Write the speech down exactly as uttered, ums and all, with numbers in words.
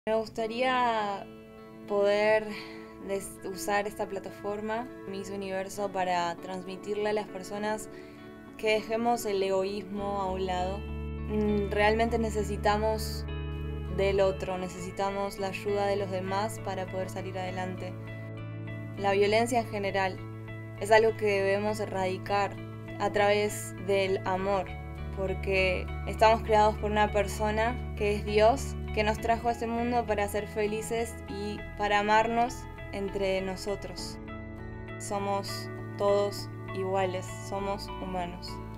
Me gustaría poder des- usar esta plataforma, Miss Universo, para transmitirle a las personas que dejemos el egoísmo a un lado. Mm, Realmente necesitamos del otro, necesitamos la ayuda de los demás para poder salir adelante. La violencia en general es algo que debemos erradicar a través del amor, porque estamos creados por una persona que es Dios, que nos trajo a este mundo para ser felices y para amarnos entre nosotros. Somos todos iguales, somos humanos.